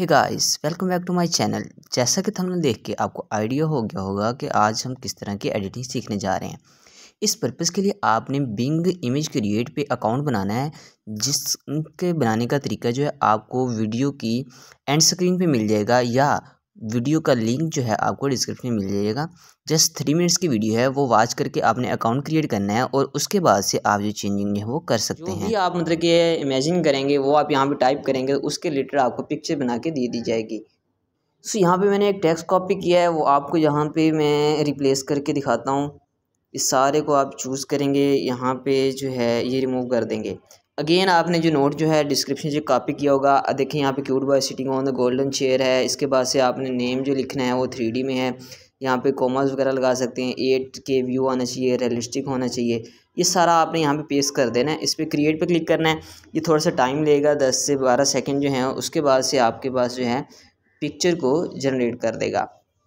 Hey guys, welcome back to my channel. जैसा कि thumbnail देख के आपको आइडिया हो गया होगा कि आज हम किस तरह की एडिटिंग सीखने जा रहे हैं। इस पर्पज़ के लिए आपने बिंग इमेज क्रिएट पे अकाउंट बनाना है, जिसके बनाने का तरीका जो है आपको वीडियो की एंड स्क्रीन पे मिल जाएगा या वीडियो का लिंक जो है आपको डिस्क्रिप्शन में मिल जाएगा। जस्ट 3 मिनट्स की वीडियो है, वो वॉच करके आपने अकाउंट क्रिएट करना है और उसके बाद से आप जो चेंजिंग है वो कर सकते हैं। जो भी आप मतलब कि इमेजिन करेंगे वो आप यहाँ पे टाइप करेंगे, उसके रिलेटेड आपको पिक्चर बना के दे दी जाएगी। सो यहाँ पे मैंने एक टेक्स्ट कॉपी किया है, वो आपको यहाँ पे मैं रिप्लेस करके दिखाता हूँ। इस सारे को आप चूज़ करेंगे, यहाँ पे जो है ये रिमूव कर देंगे। अगेन आपने जो नोट जो है डिस्क्रिप्शन से कॉपी किया होगा, देखिए यहाँ पे cute boy sitting on the golden chair है। इसके बाद से आपने नेम जो लिखना है वो 3D में है, यहाँ पे कॉमास वगैरह लगा सकते हैं। 8K व्यू आना चाहिए, रियलिस्टिक होना चाहिए। ये सारा आपने यहाँ पे पेस्ट कर देना है। इस पर क्रिएट पे क्लिक करना है। ये थोड़ा सा टाइम लेगा, 10 से 12 सेकेंड जो है। उसके बाद से आपके पास जो है पिक्चर को जनरेट कर देगा।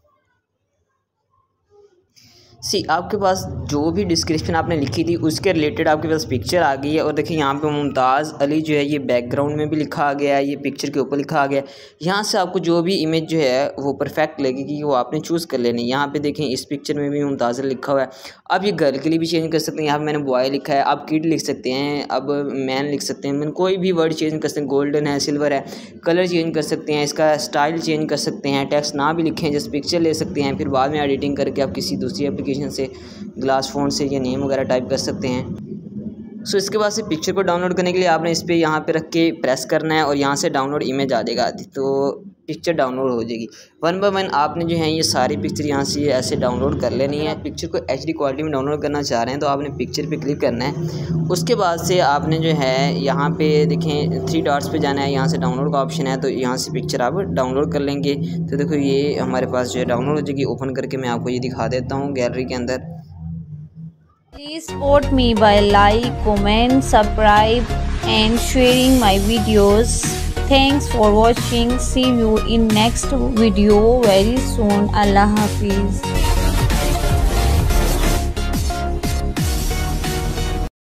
आपके पास जो भी डिस्क्रिप्शन आपने लिखी थी उसके रिलेटेड आपके पास पिक्चर आ गई है। और देखिए यहाँ पे मुमताज़ अली जो है ये बैकग्राउंड में भी लिखा आ गया है, ये पिक्चर के ऊपर लिखा आ गया है। यहाँ से आपको जो भी इमेज जो है वो परफेक्ट लगेगी वो आपने चूज़ कर लेनी। यहाँ पे देखें इस पिक्चर में भी मुमताज़ अली लिखा हुआ है। अब ये गर्ल के लिए भी चेंज कर सकते हैं, यहाँ पर मैंने बॉय लिखा है, आप किड लिख सकते हैं, अब मैन लिख सकते हैं, मैंने कोई भी वर्ड चेंज कर सकते हैं। गोल्डन है, सिल्वर है, कलर चेंज कर सकते हैं, इसका स्टाइल चेंज कर सकते हैं। टेक्स्ट ना भी लिखें, जस्ट पिक्चर ले सकते हैं, फिर बाद में एडिटिंग करके आप किसी दूसरी एप्लीकेशन से ग्लास फ़ॉन्ट से या नेम वगैरह टाइप कर सकते हैं। इसके बाद से पिक्चर को डाउनलोड करने के लिए आपने इस पर यहाँ पे रख के प्रेस करना है और यहाँ से डाउनलोड इमेज आ जाएगा, तो पिक्चर डाउनलोड हो जाएगी। 1 बाय 1 आपने जो है ये सारी पिक्चर यहाँ से ऐसे डाउनलोड कर लेनी है। पिक्चर को HD क्वालिटी में डाउनलोड करना चाह रहे हैं तो आपने पिक्चर पे क्लिक करना है। उसके बाद से आपने जो है यहाँ पे देखें 3 डॉट्स पे जाना है, यहाँ से डाउनलोड का ऑप्शन है, तो यहाँ से पिक्चर आप डाउनलोड कर लेंगे। तो देखो ये हमारे पास जो है डाउनलोड हो जाएगी। ओपन करके मैं आपको ये दिखा देता हूँ गैलरी के अंदर। Please support me by like, comment, subscribe and sharing my videos. Thanks for watching. See you in next video very soon. Allah Hafiz.